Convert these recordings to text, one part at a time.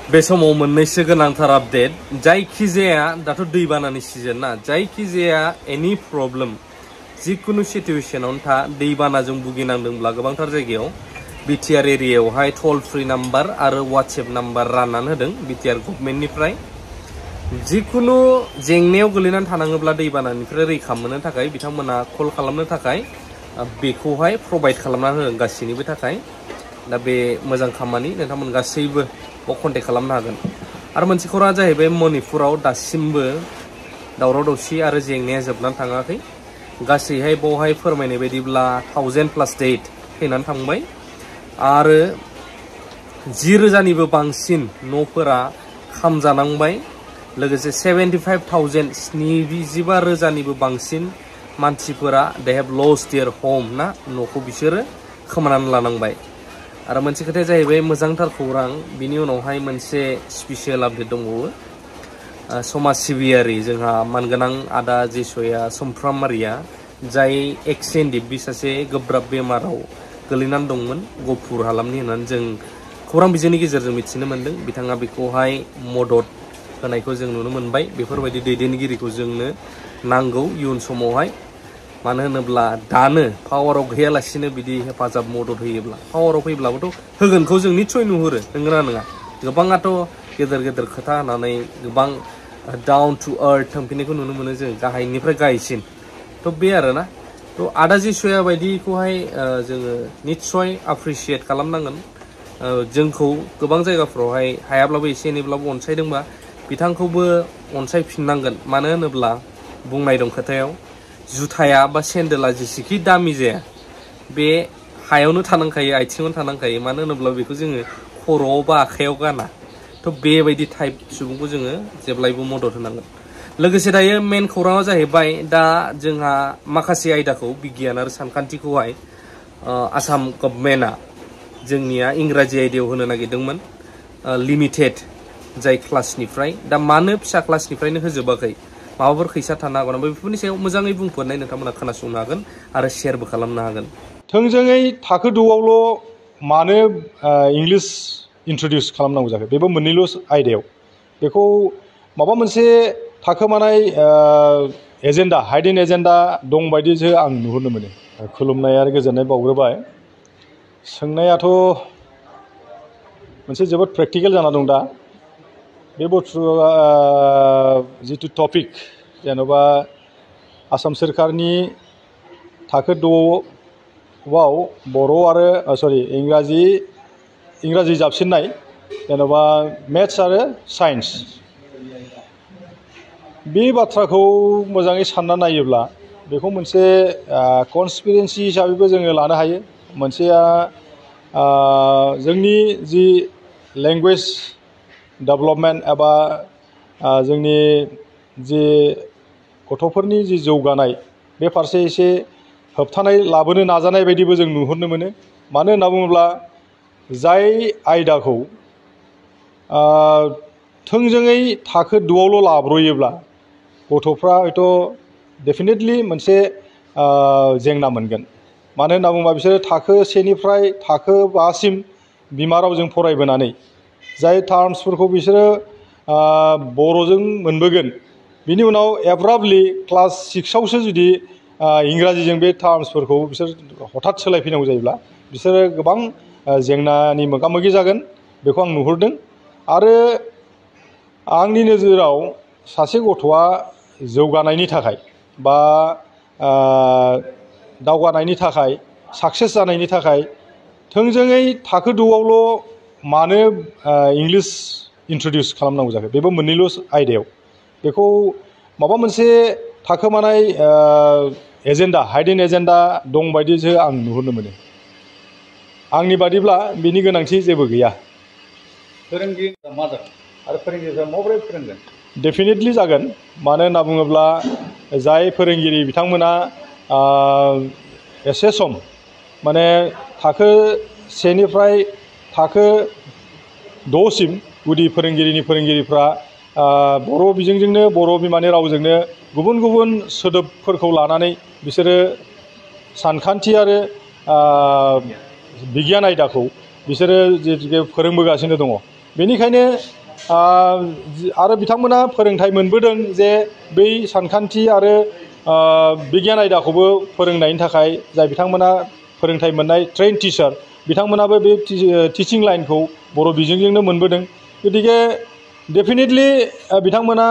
बे समाव मोननैसो गोनांथार आपडेट जायखिजाया दाथ' दैबानानि सिजन ना जायखिजाया एनि प्रब्लेम जिकुनु सिचुएशनावनो था दैबानाजों भुगिनांदोंब्ला गोबांथार जायगायाव बिटिआर एरियायावहाय टल फ्रि नाम्बार आरो वाट्सएप नाम्बार राननानै होदों बिटिआर गभर्नमेन्टनिफ्राय जिकुनु जेंनायाव गोलैनानै थानाङोब्ला दैबानानिफ्राय रैखा मोननो थाखाय बिथांमोना कल खालामनो थाखाय बेखौहाय प्रोवाइड खालामना होदों गासैनिबो थाखाय दा बे मोजां खामानि नोंथांमोन गासैबो कन्टेक्ट खालामनो हागोन आरो मोनसे खौराङा जाहैबाय मणिपुराव दासिमबो दावराव दावसि आरो जेंनाया जोबनानै थाङाखै गासैहाय बावहाय फोरमायनाय बायदिब्ला 1000+ डेथ थैनानै थांबाय आरो 10,000निबो बांसिन न'फोरा खामजानांबाय लोगोसे 75,000 बांसिन मानसिफोरा they have lost their home ना न'खौ बिसोरो खोमानानै लानांबाय आरो मोनसे खोथाया जाहैबाय मोजांथार खौरां बिनि उनावहाय मोनसे स्पेशल आपडेट दंबावो समाज सिबियारि जोंहा मानगोनां आदा जेसया चम्प्रामारिया जाय एक्सिडेन्ट बि सासे गोब्राब बेमाराव गोलैनानै दंमोन गफुर हालामनि होननानै जों खौरां बिजोंनि गेजेरजों मिथिनो मोन्दों बिथाङा बेखौहाय मदद होनायखौ जों नुनो मोनबाय बेफोरबायदि दैदेनगिरिखौ जोंनो नांगौ इयुन समावहाय मानो होनोब्ला दानो पावाराव गैयालासिनो बिदि हेफाजाब मदद होयोब्ला पावाराव फैब्लाबोथ' होगोनखौ जों निस्सय नुहुरो नंगौना नङा गोबाङाथ' गेदेर गेदेर खोथा होनानै गोबां डाउन टु आर्थ थांफिननायखौ नुनो मोनो जों गाहायनिफ्राय गाहायसिन थ' बे आरोना थ' आदा जिसुया बायदिखौहाय जोङो निस्सय एप्रिसियेट खालामनांगोन जोंखौ गोबां जायगाफ्रावहाय हायाब्लाबो एसे एनैब्लाबो अनसायदोंबा बिथांखौबो अनसायफिननांगोन मानो होनोब्ला बुंनाय दं खोथायाव जुथाया बा सेन्देला जेसेखि दामि जाया बे हायावनो थानांखायो आथिङावनो थानांखायो मानो होनोब्ला बेखौ जोङो खर'आव बा आखायाव गाना थ' बेबायदि टाइप सुबुंखौ जोङो जेब्लायबो मदद होनांगोन लोगोसे दायो मेन खौराङा जाहैबाय दा जोंहा माखासे आयदाखौ बिगियान आरो सानखान्थिखौहाय आसाम गभर्नमेन्टआ जोंनिया इंराजि आयदायाव होनो नागिरदोंमोन लिमिटेड जाय क्लासनिफ्राय दा मानो फिसा क्लासनिफ्रायनो होजोबाखै माबाफोर खैसा थानो हागौ नामा बेफोरनि सायाव मोजाङै बुंफोरनाय नोंथांमोना खोनासंनो हागोन आरो शेयारबो खालामनो हागोन थोंजोङै थाखो द'आवल' मानो इंलिश इन्ट्रडिउस खालामनांगौ जाखो बेबो मोननैल' आयदायाव बेखौ माबा मोनसे थाखोमानाय एजेन्डा हाइडेन एजेन्डा दं बायदिसो आं नुहुरनो मोनो खुलुमनाय आरो गोजोननाय बावग्रोबाय सोंनायाथ' मोनसे जोबोद प्रेक्टिकेल जाना दं दा बे बाथ्राया जिथु टपिक जेन'बा आसाम सोरखारनि थाखो द'आव बर' आरो इंराजि जाबसिननाय जेन'बा मेथ्स आरो साइन्स बे बाथ्राखौ मोजाङै सानना नायोब्ला बेखौ मोनसे कनस्पिरेन्सि हिसाबैबो जोङो लानो हायो मोनसेया जोंनि जि लेंगुवेज डेभेलपमेन्ट एबा जोंनि जि गथ'फोरनि जि जौगानाय बे फारसे एसे होबथानाय लाबोनो नाजानाय बायदिबो जों नुहुरनो मोनो मानो होनना बुङोब्ला जाय आयदाखौ थोंजोङै थाखो द'आवल' लाब्रयोब्ला गथ'फ्रा हयथ' डेफिनेटलि मोनसे जेंना मोनगोन मानो होनना बुङोब्ला बिसोरो थाखो सेनिफ्राय थाखो 5सिम बिमा रावजों फरायबोनानै जाय टार्म्सफोरखौ बिसोरो बर'जों मोनबोगोन बिनि उनाव एब्राप्टलि क्लास 6आवसो जुदि इंराजिजों बे टार्म्सफोरखौ बिसोर हठात सोलायफैनांगौ जायोब्ला बिसोरो गोबां जेंनानि मोगा मोगि जागोन बेखौ आं नुहुरदों आरो आंनि नोजोराव सासे गथ'आ जौगानायनि थाखाय बा दावगानायनि थाखाय साक्सेस जानायनि थाखाय थोंजोङै थाखो द'आवल' मानो इंलिश इन्ट्रडिउस खालामनांगौ जाखो बेबो मोननैल' आयदायाव बेखौ माबा मोनसे थाखोमानाय एजेन्डा हाइडेन एजेन्डा दं बायदिसो आं नुहुरनो मोनो आंनि बादिब्ला बिनि गोनांथि जेबो गैया फोरोंगिरिफ्रा मा जागोन आरो फोरोंगिरिफ्रा माबोरै फोरोंगोन डेफिनेटलि जागोन मानो होनना बुङोब्ला जाय फोरोंगिरि बिथांमोना एसे सम माने थाखो सेनिफ्राय थाखो 6सिम गुदि फोरोंगिरिफ्रा बर' बिजोंजोंनो बर' बिमानि रावजोंनो गुबुन गुबुन सोदोबफोरखौ लानानै बिसोरो सानखान्थि आरो बिगियान आयदाखौ बिसोरो जे फोरोंबोगासिनो दङ बेनिखायनो आरो बिथांमोना फोरोंथाइ मोनबोदों जे बै सानखान्थि आरो बिगियान आयदाखौबो फोरोंनायनि थाखाय जाय बिथांमोना फोरोंथाइ मोननाय ट्रेन टिचार बिथांमोनाबो बे टिचिं लाइनखौ बर' बिजोंजोंनो मोनबोदों। गतिके डेफिनेटलि बिथांमोना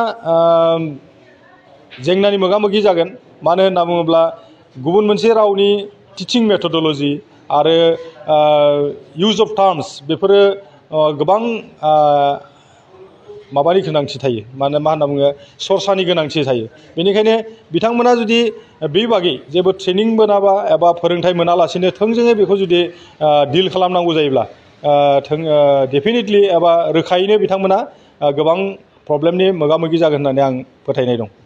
जेंनानि मोगा मोगि जागोन। मानो होनना बुङोब्ला गुबुन मोनसे रावनि टिचिं मेथडल'जि आरो इउज अफ टार्म्स बेफोरो गोबां माबानि गोनांथि थायो। मा होनना बुङो सरसानि गोनांथि थायो। बेनिखायनो बिथांमोना जुदि बे बागै जेबो ट्रेनिं मोनाबा एबा फोरोंथाइ मोनालासिनो थोंजोङै बेखौ जुदि डिल खालामनांगौ जायोब्ला डेफिनेटलि एबा रोखायैनो बिथांमोना गोबां प्रब्लेमनि मोगा मोगि जागोन होननानै आं फोथायनाय दं।